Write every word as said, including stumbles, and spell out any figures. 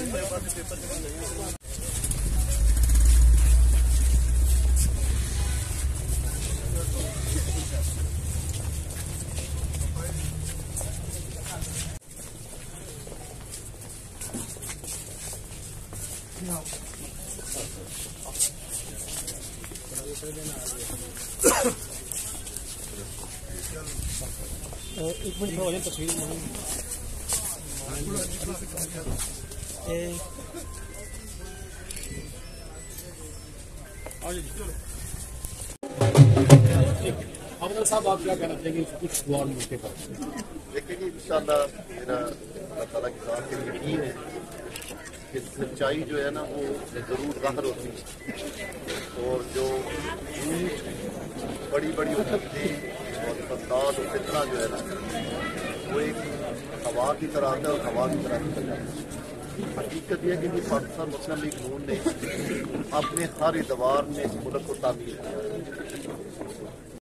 एक मिनट हो जाए तस्वीर अफजल साहब, आप क्या कहना चाहेंगे कुछ दुआ मौके पर? देखिए कि इंशाअल्लाह मेरा अल्लाह ताला की बात के यकीन है कि सच्चाई जो है ना वो जरूर ज़ाहिर होती है और जो बड़ी बड़ी उपलब्धि और फसाद और फितना जो है ना वो एक हवा की तरह आता है और हवा की तरह निकल जाता है। हकीकत यह है कि पाकिस्तान मुस्लिम लीग नून ने अपने हर इतवार में इस मुल्क को तामीर किया।